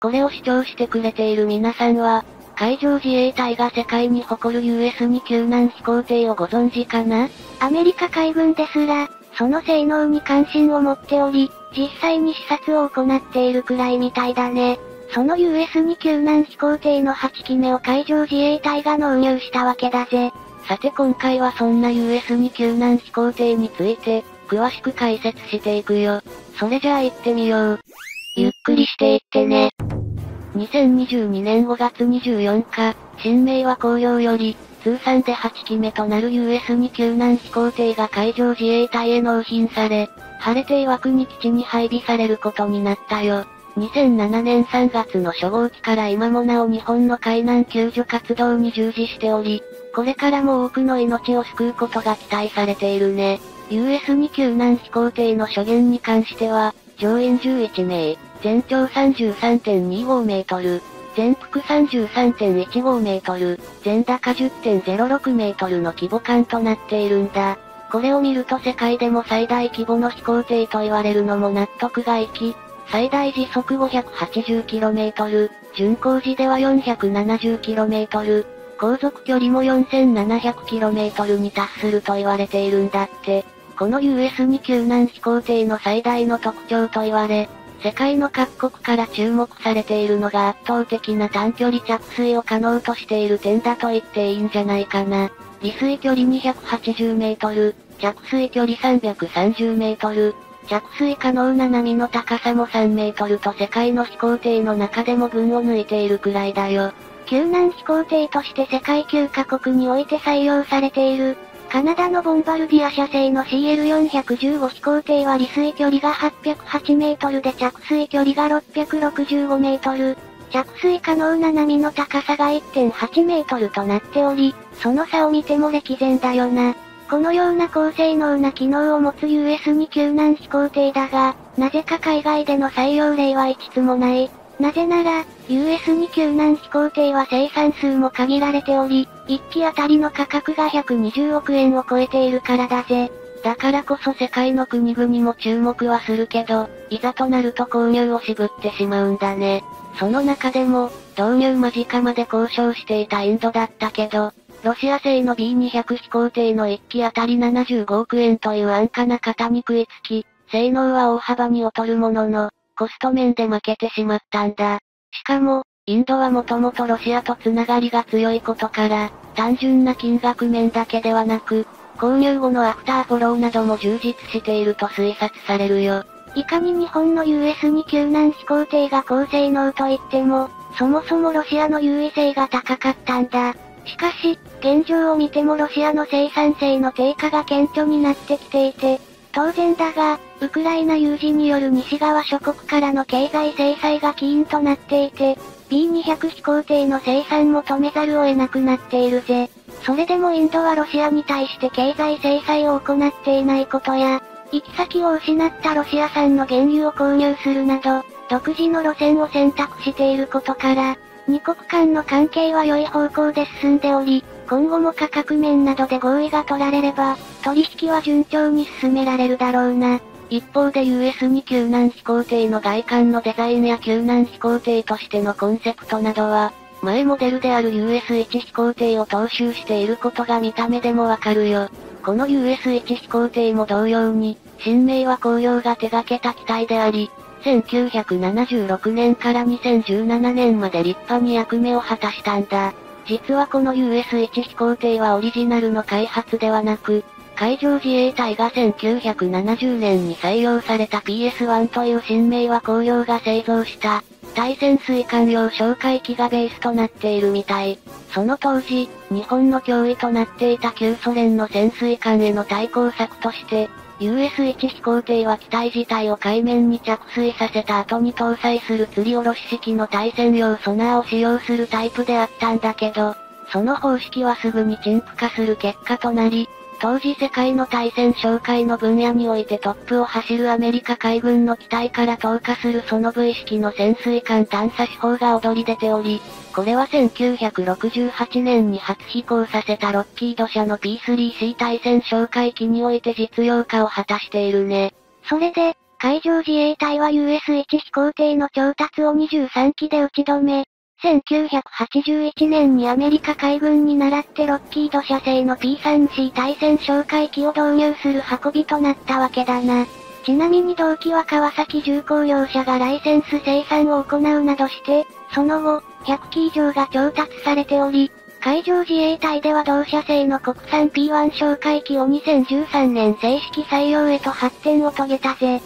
これを主張してくれている皆さんは、海上自衛隊が世界に誇る US2 救難飛行艇をご存知かな？ アメリカ海軍ですら、その性能に関心を持っており、実際に視察を行っているくらいみたいだね。その US2 救難飛行艇の8機目を海上自衛隊が納入したわけだぜ。 さて今回はそんな US2 救難飛行艇について、詳しく解説していくよ。それじゃあ行ってみよう。 ゆっくりしていってね。 2022年5月24日、新明和工業より、通算で8機目となる US2 救難飛行艇が海上自衛隊へ納品され、晴れて岩国基地に配備されることになったよ。2007年3月の初号機から今もなお日本の海難救助活動に従事しており、これからも多くの命を救うことが期待されているね。US2 救難飛行艇の初限に関しては、乗員11名、全長33.25メートル、全幅33.15メートル、全高10.06メートルの規模感となっているんだ。これを見ると世界でも最大規模の飛行艇と言われるのも納得がいき、最大時速 580km、巡航時では 470km、航続距離も 4700km に達すると言われているんだって。この US2 救難飛行艇の最大の特徴と言われ、世界の各国から注目されているのが圧倒的な短距離着水を可能としている点だと言っていいんじゃないかな。離水距離280メートル、着水距離330メートル、着水可能な波の高さも3メートルと世界の飛行艇の中でも群を抜いているくらいだよ。 救難飛行艇として世界9カ国において採用されている、カナダのボンバルディア社製の CL415 飛行艇は離水距離が808メートルで着水距離が665メートル、着水可能な波の高さが 1.8 メートルとなっており、その差を見ても歴然だよな。このような高性能な機能を持つ US2 救難飛行艇だが、なぜか海外での採用例は一つもない。なぜなら、US2 救難飛行艇は生産数も限られており、1機あたりの価格が120億円を超えているからだぜ。 だからこそ世界の国々も注目はするけど、いざとなると購入を渋ってしまうんだね。その中でも、導入間近まで交渉していたインドだったけど、ロシア製の B200 飛行艇の1機あたり75億円という安価な型に食いつき、性能は大幅に劣るものの、コスト面で負けてしまったんだ。しかも、インドはもともとロシアとつながりが強いことから、単純な金額面だけではなく、購入後のアフターフォローなども充実していると推察されるよ。 いかに日本の US2 救難飛行艇が高性能といっても、そもそもロシアの優位性が高かったんだ。しかし、現状を見てもロシアの生産性の低下が顕著になってきていて、当然だが、ウクライナ有事による西側諸国からの経済制裁が起因となっていて、B200 飛行艇の生産も止めざるを得なくなっているぜ。それでもインドはロシアに対して経済制裁を行っていないことや、行き先を失ったロシア産の原油を購入するなど、独自の路線を選択していることから、二国間の関係は良い方向で進んでおり、今後も価格面などで合意が取られれば、取引は順調に進められるだろうな。 一方で US2 救難飛行艇の外観のデザインや救難飛行艇としてのコンセプトなどは、前モデルである US1 飛行艇を踏襲していることが見た目でもわかるよ。この US1 飛行艇も同様に、新明和工業が手掛けた機体であり、1976年から2017年まで立派に役目を果たしたんだ。実はこの US1 飛行艇はオリジナルの開発ではなく、海上自衛隊が1970年に採用された PS1 という新明和工業が製造した、対潜水艦用哨戒機がベースとなっているみたい。その当時、日本の脅威となっていた旧ソ連の潜水艦への対抗策として、US1 飛行艇は機体自体を海面に着水させた後に搭載する吊り下ろし式の対戦用ソナーを使用するタイプであったんだけど、その方式はすぐに陳腐化する結果となり、当時世界の対戦哨戒の分野においてトップを走るアメリカ海軍の機体から投下するその V 式の潜水艦探査手法が躍り出ており、これは1968年に初飛行させたロッキード社の P3C 対戦哨戒機において実用化を果たしているね。 それで、 海上自衛隊は US-1 飛行艇の調達を23機で打ち止め、1981年にアメリカ海軍に倣ってロッキード社製の P3C 対戦哨戒機を導入する運びとなったわけだな。ちなみに同機は川崎重工業者がライセンス生産を行うなどして、その後、100機以上が調達されており、海上自衛隊では同社製の国産 P1 哨戒機を2013年正式採用へと発展を遂げたぜ。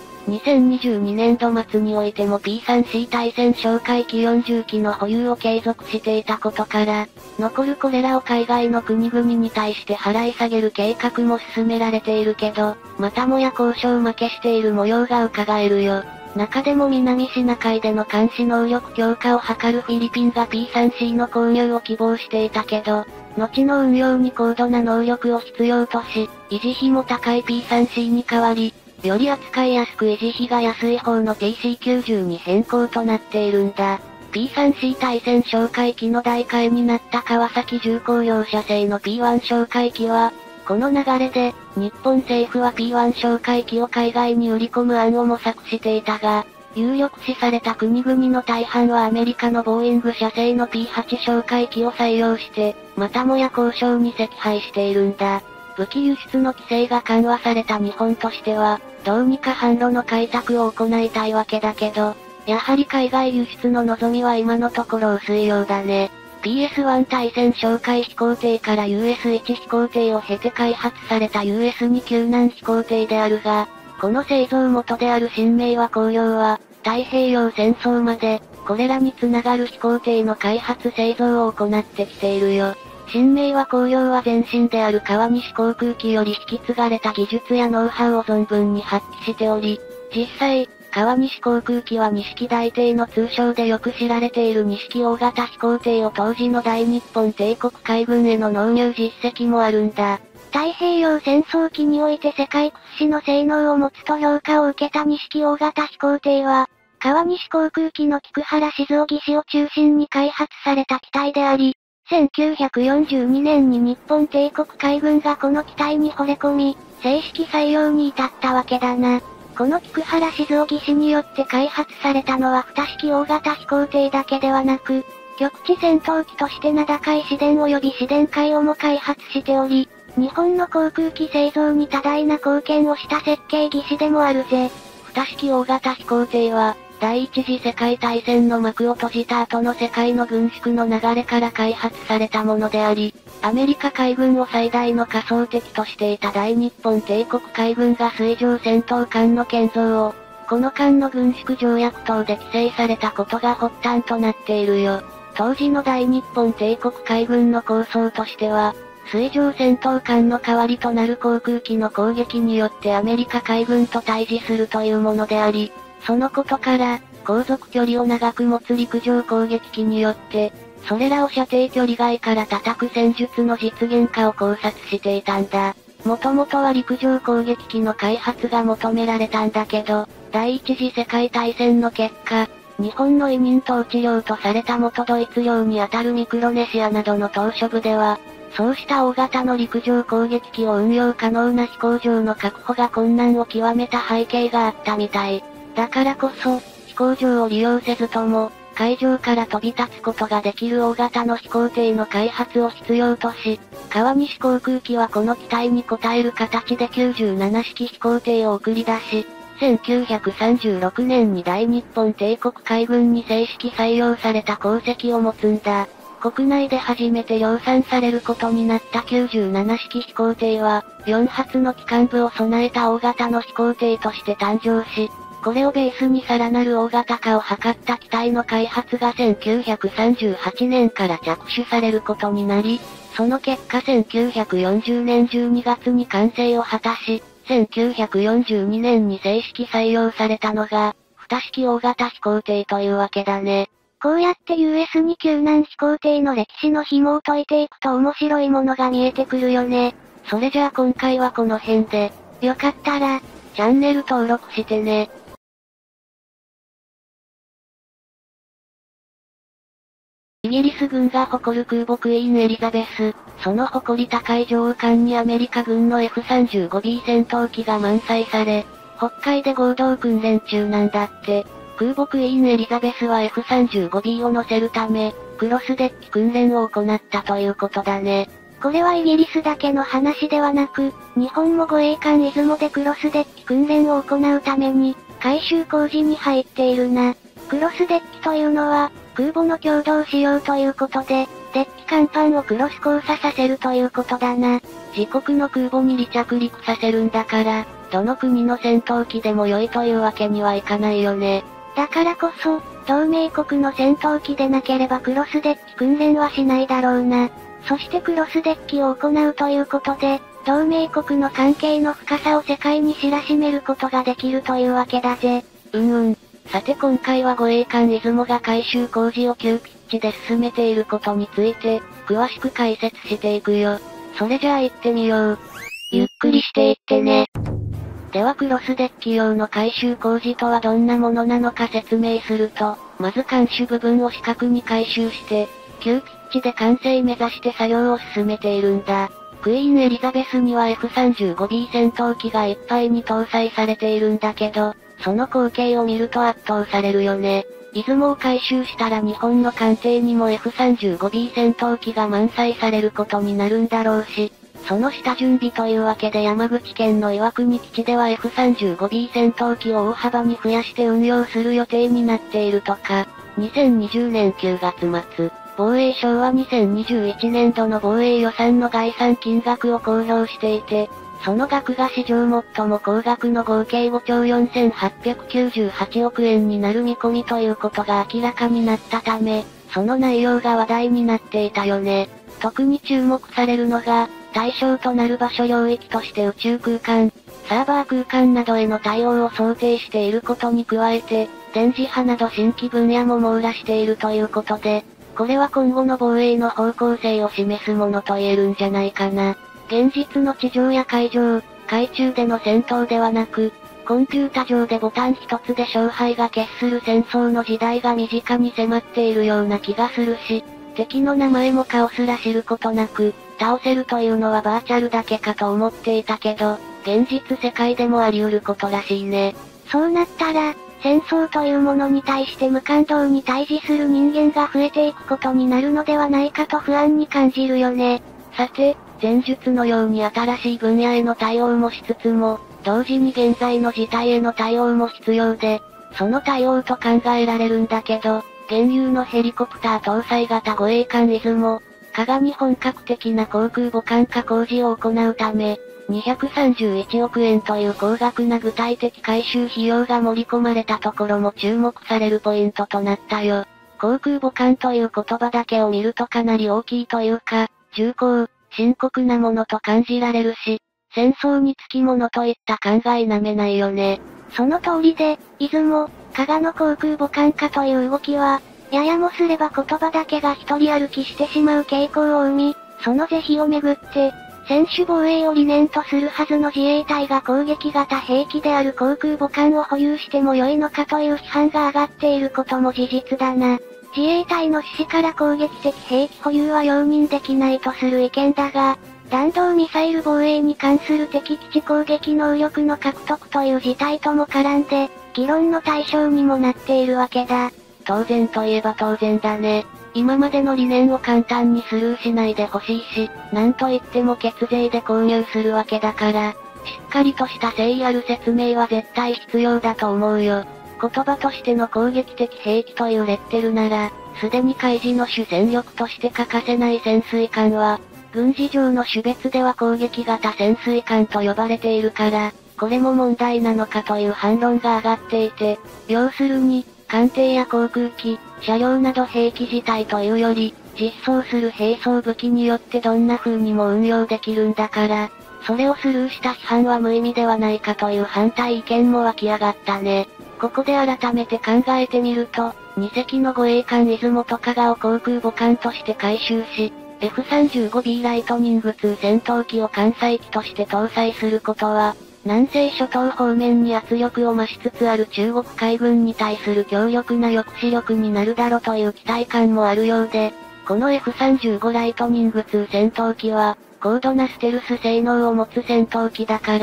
2022年度末においても P3C 対戦哨戒機40機の保有を継続していたことから、残るこれらを海外の国々に対して払い下げる計画も進められているけど、またもや交渉負けしている模様が伺えるよ。中でも南シナ海での監視能力強化を図るフィリピンが P3C の購入を希望していたけど、後の運用に高度な能力を必要とし、維持費も高い P3C に代わり、より扱いやすく維持費が安い方の TC90 に変更となっているんだ。P3C 対戦哨戒機の代替になった川崎重工業社製の P1 哨戒機は、この流れで、日本政府は P1 哨戒機を海外に売り込む案を模索していたが、有力視された国々の大半はアメリカのボーイング社製の P8 哨戒機を採用して、またもや交渉に惜敗しているんだ。武器輸出の規制が緩和された日本としては、どうにか販路の開拓を行いたいわけだけど、やはり海外輸出の望みは今のところ薄いようだね。PS1 対戦哨戒飛行艇から US-1 飛行艇を経て開発された US-2 救難飛行艇であるが、この製造元である新明和工業は、太平洋戦争まで、これらにつながる飛行艇の開発製造を行ってきているよ。新明和工業は前身である川西航空機より引き継がれた技術やノウハウを存分に発揮しており、実際、川西航空機は錦大帝の通称でよく知られている錦大型飛行艇を当時の大日本帝国海軍への納入実績もあるんだ。 太平洋戦争期において世界屈指の性能を持つと評価を受けた錦大型飛行艇は、川西航空機の菊原静雄技師を中心に開発された機体であり、1942年に日本帝国海軍がこの機体に惚れ込み、正式採用に至ったわけだな。この菊原静雄技師によって開発されたのは2式大型飛行艇だけではなく、局地戦闘機として名高い市電及び市電海をも開発しており、日本の航空機製造に多大な貢献をした設計技師でもあるぜ。 2式大型飛行艇は、第一次世界大戦の幕を閉じた後の世界の軍縮の流れから開発されたものであり、アメリカ海軍を最大の仮想敵としていた大日本帝国海軍が水上戦闘艦の建造を、この艦の軍縮条約等で規制されたことが発端となっているよ。当時の大日本帝国海軍の構想としては、水上戦闘艦の代わりとなる航空機の攻撃によってアメリカ海軍と対峙するというものであり、そのことから、航続距離を長く持つ陸上攻撃機によって、それらを射程距離外から叩く戦術の実現化を考察していたんだ。もともとは陸上攻撃機の開発が求められたんだけど、第一次世界大戦の結果、日本の委任統治領とされた元ドイツ領にあたるミクロネシアなどの島嶼部では、そうした大型の陸上攻撃機を運用可能な飛行場の確保が困難を極めた背景があったみたい。だからこそ、飛行場を利用せずとも、海上から飛び立つことができる大型の飛行艇の開発を必要とし、川西航空機はこの期待に応える形で97式飛行艇を送り出し、1936年に大日本帝国海軍に正式採用された功績を持つんだ。国内で初めて量産されることになった97式飛行艇は、4発の機関部を備えた大型の飛行艇として誕生し、これをベースにさらなる大型化を図った機体の開発が1938年から着手されることになり、その結果1940年12月に完成を果たし、1942年に正式採用されたのが、2式大型飛行艇というわけだね。 こうやって US-2 救難飛行艇の歴史の紐を解いていくと面白いものが見えてくるよね。 それじゃあ今回はこの辺で、 よかったら、 チャンネル登録してね。イギリス軍が誇る空母クイーンエリザベス、その誇り高い上空間にアメリカ軍の F-35B 戦闘機が満載され、 北海で合同訓練中なんだって。空母クイーンエリザベスは F-35B を乗せるため、クロスデッキ訓練を行ったということだね。 これはイギリスだけの話ではなく、日本も護衛艦出雲でクロスデッキ訓練を行うために、改修工事に入っているな。クロスデッキというのは、空母の共同使用ということで、デッキ甲板をクロス交差させるということだな。 自国の空母に離着陸させるんだから、どの国の戦闘機でも良いというわけにはいかないよね。 だからこそ、同盟国の戦闘機でなければクロスデッキ訓練はしないだろうな。そしてクロスデッキを行うということで、同盟国の関係の深さを世界に知らしめることができるというわけだぜ。 さて今回は護衛艦出雲が改修工事を急ピッチで進めていることについて、詳しく解説していくよ。それじゃあ行ってみよう。 ゆっくりしていってね。 ではクロスデッキ用の改修工事とはどんなものなのか説明すると、まず艦首部分を四角に改修して、急ピッチで完成目指して作業を進めているんだ。クイーンエリザベスには F-35B 戦闘機がいっぱいに搭載されているんだけど、その光景を見ると圧倒されるよね。出雲を改修したら日本の艦艇にも F-35B 戦闘機が満載されることになるんだろうし、その下準備というわけで山口県の岩国基地では F-35B 戦闘機を大幅に増やして運用する予定になっているとか、2020年9月末、防衛省は2021年度の防衛予算の概算金額を公表していて、その額が史上最も高額の合計5兆4898億円になる見込みということが明らかになったため、その内容が話題になっていたよね。特に注目されるのが、対象となる場所領域として宇宙空間、サーバー空間などへの対応を想定していることに加えて、電磁波など新規分野も網羅しているということで、これは今後の防衛の方向性を示すものと言えるんじゃないかな。現実の地上や海上、海中での戦闘ではなく、コンピュータ上でボタン一つで勝敗が決する戦争の時代が身近に迫っているような気がするし、敵の名前も顔すら知ることなく、倒せるというのはバーチャルだけかと思っていたけど、現実世界でもあり得ることらしいね。 そうなったら、戦争というものに対して無感動に対峙する人間が増えていくことになるのではないかと不安に感じるよね。 さて、前述のように新しい分野への対応もしつつも、同時に現在の事態への対応も必要で、その対応と考えられるんだけど、現有のヘリコプター搭載型護衛艦出雲、加賀に本格的な航空母艦化工事を行うため、231億円という高額な具体的改修費用が盛り込まれたところも注目されるポイントとなったよ。航空母艦という言葉だけを見るとかなり大きいというか、重厚、深刻なものと感じられるし、戦争につきものといった考えなめないよね。 その通りで、出雲、加賀の航空母艦化という動きは、ややもすれば言葉だけが一人歩きしてしまう傾向を生み、その是非をめぐって、専守防衛を理念とするはずの自衛隊が攻撃型兵器である航空母艦を保有しても良いのかという批判が上がっていることも事実だな。自衛隊の趣旨から攻撃的兵器保有は容認できないとする意見だが、弾道ミサイル防衛に関する敵基地攻撃能力の獲得という事態とも絡んで、議論の対象にもなっているわけだ。 当然といえば当然だね。今までの理念を簡単にスルーしないでほしいし、なんといっても血税で購入するわけだから、しっかりとした誠意ある説明は絶対必要だと思うよ。言葉としての攻撃的兵器というレッテルなら、すでに海事の主戦力として欠かせない潜水艦は、軍事上の種別では攻撃型潜水艦と呼ばれているから、これも問題なのかという反論が上がっていて、要するに、艦艇や航空機、車両など兵器自体というより、実装する兵装武器によってどんな風にも運用できるんだから、それをスルーした批判は無意味ではないかという反対意見も湧き上がったね。ここで改めて考えてみると、2隻の護衛艦出雲と加賀を航空母艦として改修し、F-35B ライトニング2戦闘機を艦載機として搭載することは、南西諸島方面に圧力を増しつつある中国海軍に対する強力な抑止力になるだろうという期待感もあるようで、この F-35 ライトニング2戦闘機は、高度なステルス性能を持つ戦闘機だから、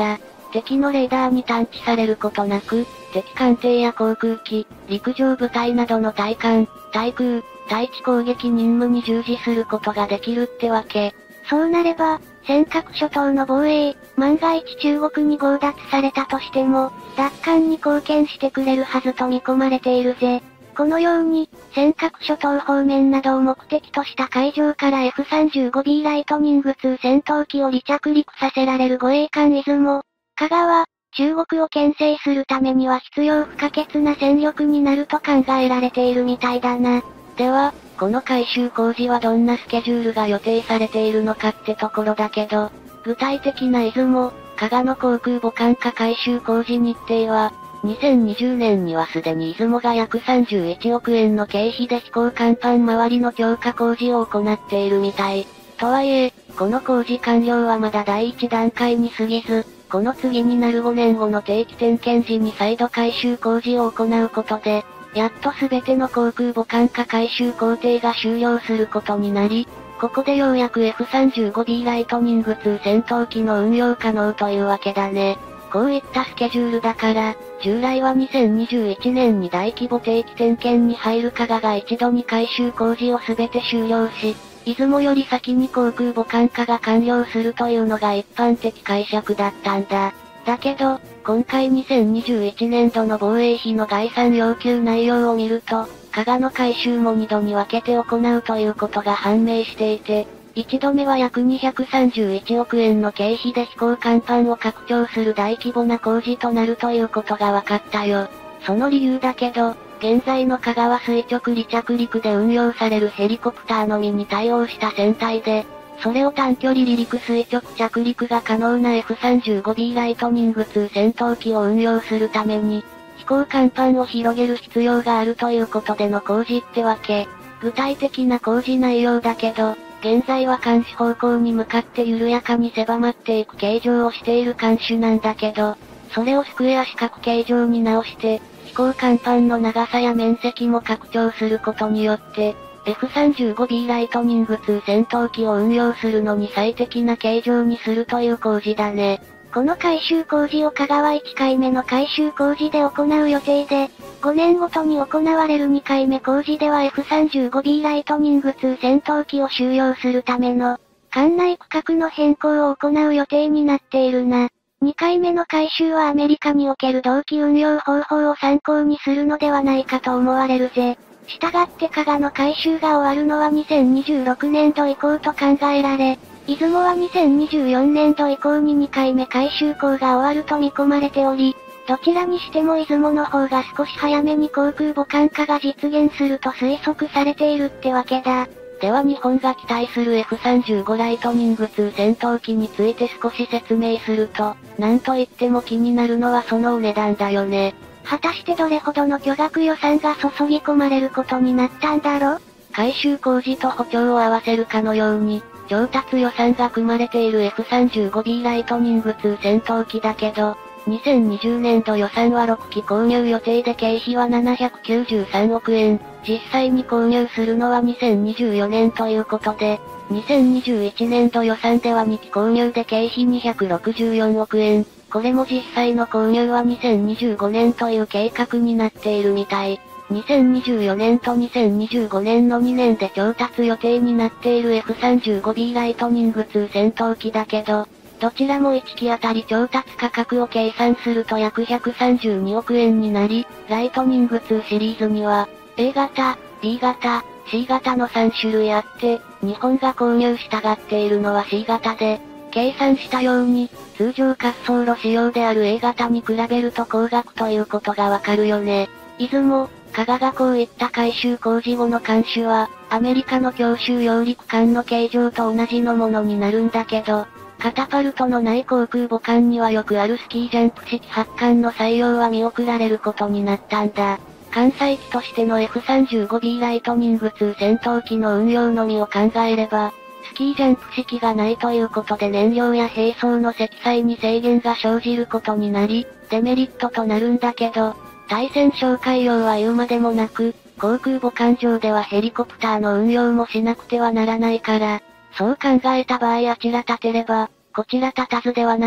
敵のレーダーに探知されることなく、敵艦艇や航空機、陸上部隊などの対艦、対空、対地攻撃任務に従事することができるってわけ。 そうなれば、尖閣諸島の防衛、万が一中国に強奪されたとしても、奪還に貢献してくれるはずと見込まれているぜ。このように、尖閣諸島方面などを目的とした海上から F-35B ライトニング2戦闘機を離着陸させられる護衛艦出雲、香川、中国を牽制するためには必要不可欠な戦力になると考えられているみたいだな。 では、この改修工事はどんなスケジュールが予定されているのかってところだけど、具体的な出雲、加賀の航空母艦化改修工事日程は、2020年にはすでに出雲が約31億円の経費で飛行甲板周りの強化工事を行っているみたい。とはいえ、この工事完了はまだ第一段階に過ぎず、この次になる5年後の定期点検時に再度改修工事を行うことで、やっとすべての航空母艦化改修工程が終了することになり、ここでようやく F-35B ライトニング2戦闘機の運用可能というわけだね。こういったスケジュールだから、従来は2021年に大規模定期点検に入る加賀が一度に改修工事をすべて終了し、出雲より先に航空母艦化が完了するというのが一般的解釈だったんだ。だけど、今回2021年度の防衛費の概算要求内容を見ると、加賀の改修も2度に分けて行うということが判明していて、1度目は約231億円の経費で飛行甲板を拡張する大規模な工事となるということが分かったよ。その理由だけど、現在の加賀は垂直離着陸で運用されるヘリコプターのみに対応した船体で、それを短距離離陸垂直着陸が可能な F-35B ライトニング2戦闘機を運用するために、飛行甲板を広げる必要があるということでの工事ってわけ。具体的な工事内容だけど、現在は監視方向に向かって緩やかに狭まっていく形状をしている監視なんだけど、それをスクエア四角形状に直して、飛行甲板の長さや面積も拡張することによって、F-35B ライトニング2戦闘機を運用するのに最適な形状にするという工事だね。 この改修工事を香川1回目の改修工事で行う予定で、5年ごとに行われる2回目工事では F-35B ライトニング2戦闘機を収容するための、艦内区画の変更を行う予定になっているな。2回目の改修はアメリカにおける同期運用方法を参考にするのではないかと思われるぜ。したがって加賀の改修が終わるのは2026年度以降と考えられ、出雲は2024年度以降に2回目改修工が終わると見込まれており、どちらにしても出雲の方が少し早めに航空母艦化が実現すると推測されているってわけだ。 では日本が期待する F-35 ライトニング2戦闘機について少し説明すると、なんといっても気になるのはそのお値段だよね。 果たしてどれほどの巨額予算が注ぎ込まれることになったんだろ？ 改修工事と補強を合わせるかのように、調達予算が組まれている F-35B ライトニング2戦闘機だけど、2020年度予算は6機購入予定で経費は793億円。実際に購入するのは2024年ということで、2021年度予算では2機購入で経費264億円。これも実際の購入は2025年という計画になっているみたい。2024年と2025年の2年で調達予定になっている F-35B ライトニング2戦闘機だけど、どちらも1機あたり調達価格を計算すると約132億円になり、ライトニング2シリーズには、A 型、B 型、C 型の3種類あって、日本が購入したがっているのは C 型で、計算したように、通常滑走路仕様である A 型に比べると高額ということがわかるよね。出雲、加賀がこういった改修工事後の艦種は、アメリカの強襲揚陸艦の形状と同じのものになるんだけど、カタパルトのない航空母艦にはよくあるスキージャンプ式発艦の採用は見送られることになったんだ。艦載機としての F-35B ライトニング2戦闘機の運用のみを考えれば、スキージャンプ式がないということで燃料や兵装の積載に制限が生じることになり、デメリットとなるんだけど、対戦哨戒用は言うまでもなく、航空母艦上ではヘリコプターの運用もしなくてはならないから、そう考えた場合あちら立てれば、こちら立たずではなく、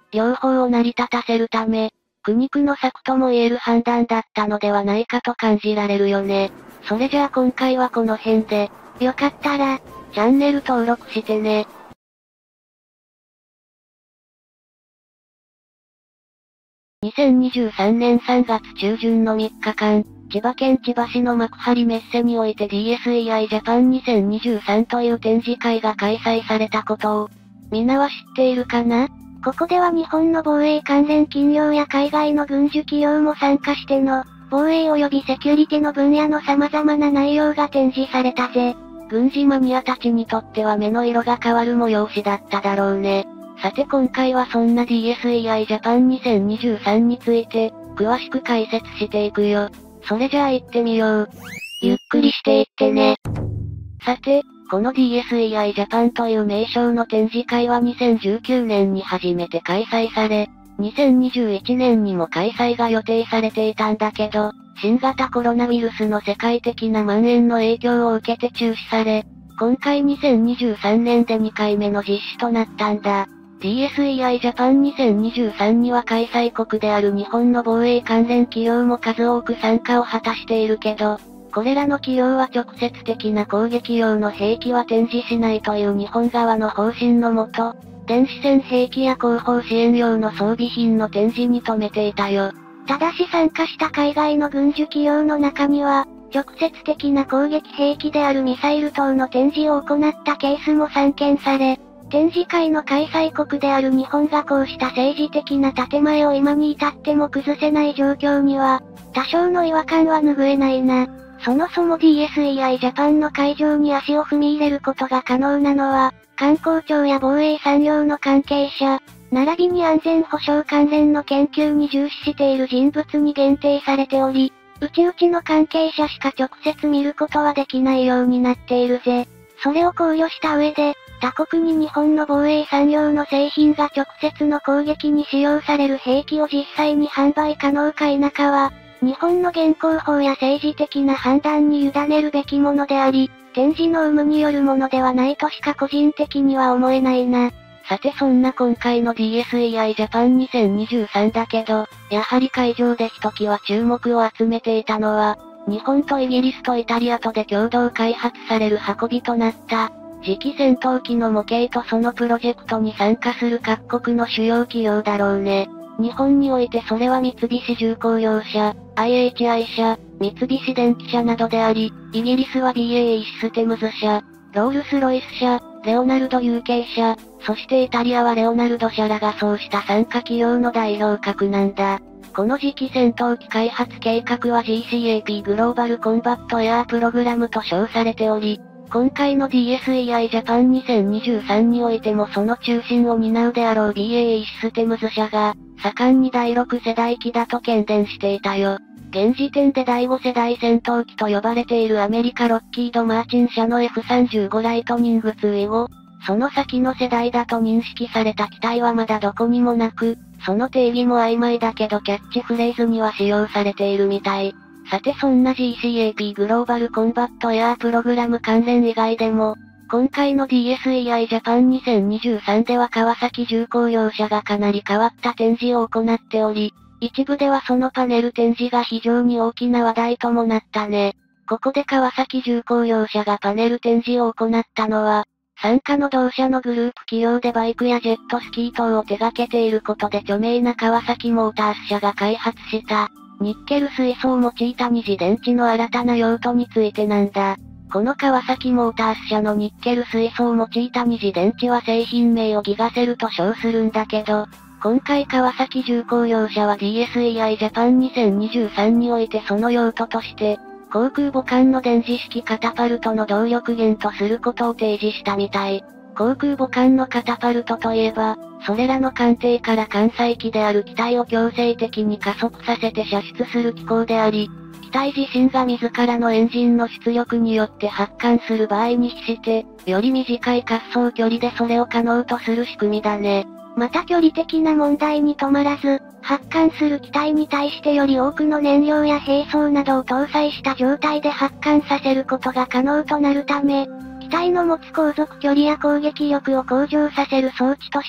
両方を成り立たせるため、苦肉の策とも言える判断だったのではないかと感じられるよね。それじゃあ今回はこの辺で、 よかったら、 チャンネル登録してね。2023年3月中旬の3日間、千葉県千葉市の幕張メッセにおいて DSEI Japan 2023という展示会が開催されたことを、みんなは知っているかな？ ここでは日本の防衛関連企業や海外の軍需企業も参加しての、防衛及びセキュリティの分野の様々な内容が展示されたぜ。 軍事マニアたちにとっては目の色が変わる催しだっただろうね。さて今回はそんな DSEI Japan 2023について、詳しく解説していくよ。それじゃあ行ってみよう。 ゆっくりしていってね。 さて、この DSEI Japan という名称の展示会は2019年に初めて開催され、2021年にも開催が予定されていたんだけど、新型コロナウイルスの世界的な蔓延の影響を受けて中止され、今回2023年で2回目の実施となったんだ。DSEI Japan 2023には開催国である日本の防衛関連企業も数多く参加を果たしているけど、これらの企業は直接的な攻撃用の兵器は展示しないという日本側の方針のもと、電子戦兵器や後方支援用の装備品の展示に留めていたよ。 ただし参加した海外の軍需企業の中には、直接的な攻撃兵器であるミサイル等の展示を行ったケースも散見され、展示会の開催国である日本がこうした政治的な建前を今に至っても崩せない状況には、多少の違和感は拭えないな。そもそも DSEI Japan の会場に足を踏み入れることが可能なのは、観光庁や防衛産業の関係者、並びに安全保障関連の研究に重視している人物に限定されており、内々の関係者しか直接見ることはできないようになっているぜ。それを考慮した上で、他国に日本の防衛産業の製品が直接の攻撃に使用される兵器を実際に販売可能か否かは、日本の現行法や政治的な判断に委ねるべきものであり、展示の有無によるものではないとしか個人的には思えないな。 さてそんな今回の DSEI Japan 2023だけど、やはり会場でひときわ注目を集めていたのは、日本とイギリスとイタリアとで共同開発される運びとなった、次期戦闘機の模型とそのプロジェクトに参加する各国の主要企業だろうね。日本においてそれは三菱重工業社、IHI 社、三菱電機社などであり、イギリスは BAE システムズ社、ロールスロイス社、レオナルド UK 社、そしてイタリアはレオナルド社らがそうした参加企業の代表格なんだ。この次期戦闘機開発計画は GCAP グローバルコンバットエアープログラムと称されており、今回の DSEI Japan 2023においてもその中心を担うであろう BAE システムズ社が、盛んに第6世代機だと喧伝していたよ。現時点で第5世代戦闘機と呼ばれているアメリカロッキード・マーチン社の F35 ライトニング2以後、その先の世代だと認識された機体はまだどこにもなく、その定義も曖昧だけどキャッチフレーズには使用されているみたい。さてそんな GCAP グローバルコンバットエアープログラム関連以外でも、今回の DSEI Japan 2023では川崎重工業社がかなり変わった展示を行っており、一部ではそのパネル展示が非常に大きな話題ともなったね。ここで川崎重工業社がパネル展示を行ったのは、傘下の同社のグループ企業でバイクやジェットスキー等を手掛けていることで著名な川崎モータース社が開発した、ニッケル水素を用いた二次電池の新たな用途についてなんだ。この川崎モータース社のニッケル水素を用いた二次電池は製品名をギガセルと称するんだけど、今回川崎重工業社は DSEI Japan 2023においてその用途として、航空母艦の電磁式カタパルトの動力源とすることを提示したみたい。航空母艦のカタパルトといえば、それらの艦艇から艦載機である機体を強制的に加速させて射出する機構であり、機体自身が自らのエンジンの出力によって発艦する場合に比して、より短い滑走距離でそれを可能とする仕組みだね。 また距離的な問題に止まらず、発艦する機体に対してより多くの燃料や兵装などを搭載した状態で発艦させることが可能となるため、機体の持つ航続距離や攻撃力を向上させる装置として、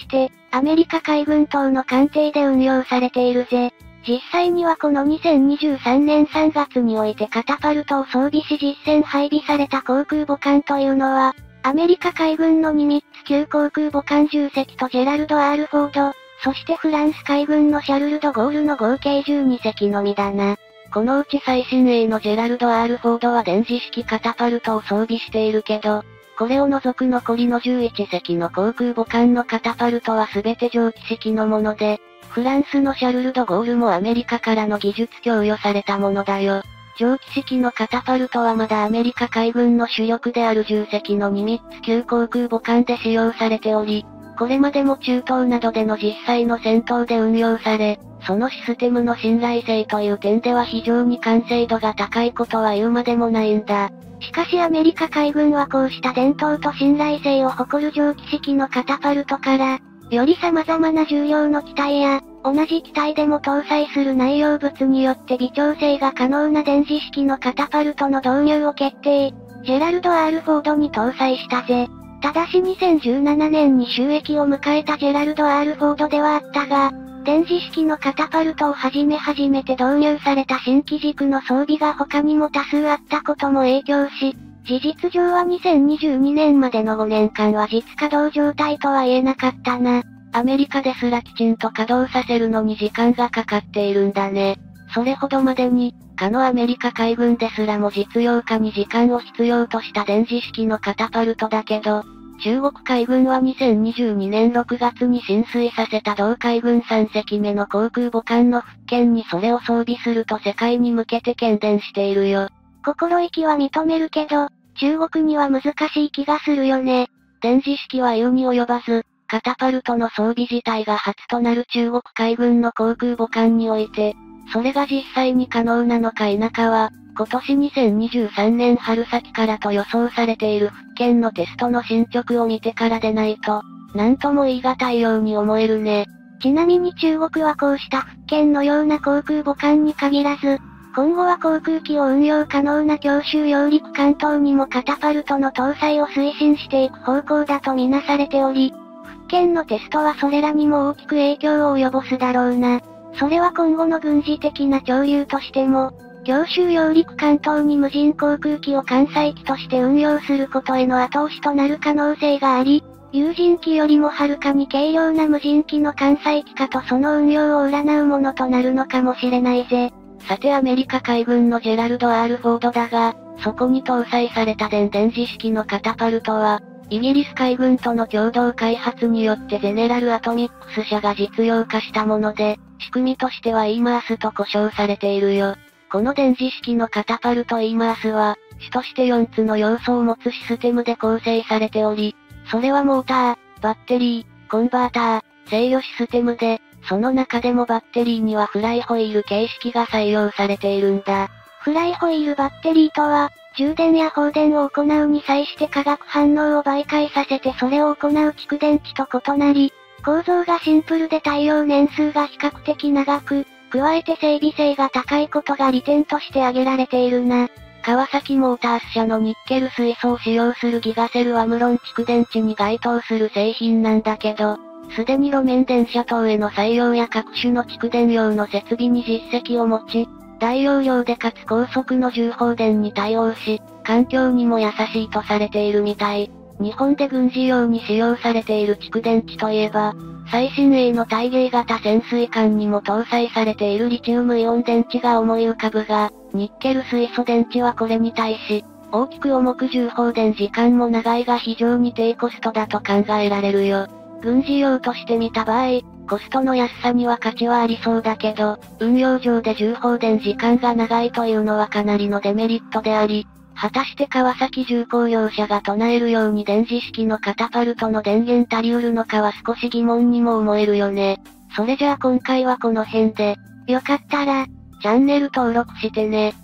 アメリカ海軍等の艦艇で運用されているぜ。実際にはこの2023年3月においてカタパルトを装備し実戦配備された航空母艦というのは、アメリカ海軍のニミッツ級航空母艦10隻とジェラルド・アール・フォード、そしてフランス海軍のシャルル・ド・ゴールの合計12隻のみだな。 このうち最新鋭のジェラルド・アール・フォードは電磁式カタパルトを装備しているけど、これを除く残りの11隻の航空母艦のカタパルトは全て蒸気式のもので、フランスのシャルル・ド・ゴールもアメリカからの技術供与されたものだよ。蒸気式のカタパルトはまだアメリカ海軍の主力である10隻のニミッツ級航空母艦で使用されており、これまでも中東などでの実際の戦闘で運用され、そのシステムの信頼性という点では非常に完成度が高いことは言うまでもないんだ。 しかしアメリカ海軍はこうした伝統と信頼性を誇る蒸気式のカタパルトから、より様々な重量の機体や、同じ機体でも搭載する内容物によって微調整が可能な電磁式のカタパルトの導入を決定。ジェラルド・アール・フォードに搭載したぜ。ただし2017年に収益を迎えたジェラルド・アール・フォードではあったが、電磁式のカタパルトを初めて導入された新機軸の装備が他にも多数あったことも影響し、事実上は2022年までの5年間は実稼働状態とは言えなかったな。 アメリカですらきちんと稼働させるのに時間がかかっているんだね。それほどまでに、かのアメリカ海軍ですらも実用化に時間を必要とした電磁式のカタパルトだけど、中国海軍は2022年6月に進水させた同海軍3隻目の航空母艦の復権にそれを装備すると世界に向けて喧伝しているよ。 心意気は認めるけど、中国には難しい気がするよね。 電磁式は言うに及ばず、カタパルトの装備自体が初となる中国海軍の航空母艦において、それが実際に可能なのか否かは、今年2023年春先からと予想されている復権のテストの進捗を見てからでないと、なんとも言い難いように思えるね。 ちなみに中国はこうした復権のような航空母艦に限らず、今後は航空機を運用可能な強襲揚陸艦等にもカタパルトの搭載を推進していく方向だとみなされており、復権のテストはそれらにも大きく影響を及ぼすだろうな。それは今後の軍事的な潮流としても、強襲揚陸艦等に無人航空機を艦載機として運用することへの後押しとなる可能性があり、有人機よりもはるかに軽量な無人機の艦載機化とその運用を占うものとなるのかもしれないぜ。 さてアメリカ海軍のジェラルド・アール・フォードだが、そこに搭載された電磁式のカタパルトは、イギリス海軍との共同開発によってゼネラル・アトミックス社が実用化したもので、仕組みとしては EMARS と呼称されているよ。この電磁式のカタパルト EMARS は、主として4つの要素を持つシステムで構成されており、それはモーター、バッテリー、コンバーター、制御システムで、その中でもバッテリーにはフライホイール形式が採用されているんだ。 フライホイールバッテリーとは、充電や放電を行うに際して化学反応を媒介させてそれを行う蓄電池と異なり、構造がシンプルで耐用年数が比較的長く、加えて整備性が高いことが利点として挙げられているな。 川崎モータース社のニッケル水素を使用するギガセルは無論蓄電池に該当する製品なんだけど、すでに路面電車等への採用や各種の蓄電用の設備に実績を持ち、大容量でかつ高速の重放電に対応し、環境にも優しいとされているみたい。日本で軍事用に使用されている蓄電池といえば、最新鋭の対芸型潜水艦にも搭載されているリチウムイオン電池が思い浮かぶが、ニッケル水素電池はこれに対し、大きく重く重放電時間も長いが非常に低コストだと考えられるよ。軍事用として見た場合、コストの安さには価値はありそうだけど、運用上で重放電時間が長いというのはかなりのデメリットであり、果たして川崎重工業者が唱えるように電磁式のカタパルトの電源足りうるのかは少し疑問にも思えるよね。それじゃあ今回はこの辺で、 よかったら、 チャンネル登録してね。